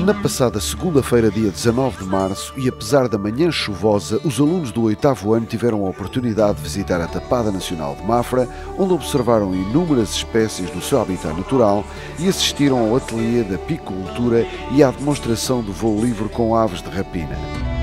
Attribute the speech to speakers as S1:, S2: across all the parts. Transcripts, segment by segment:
S1: Na passada segunda-feira, dia 19 de março, e apesar da manhã chuvosa, os alunos do 8º ano tiveram a oportunidade de visitar a Tapada Nacional de Mafra, onde observaram inúmeras espécies no seu habitat natural e assistiram ao ateliê da apicultura e à demonstração do voo livre com aves de rapina.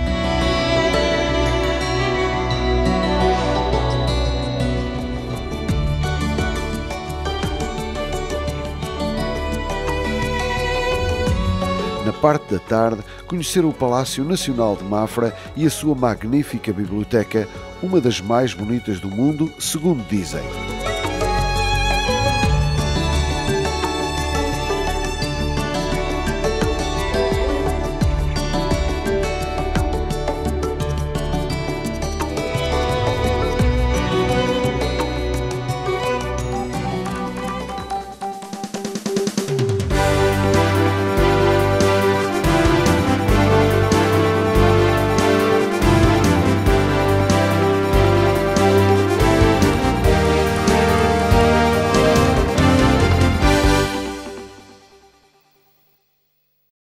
S1: Na parte da tarde, conheceram o Palácio Nacional de Mafra e a sua magnífica biblioteca, uma das mais bonitas do mundo, segundo dizem.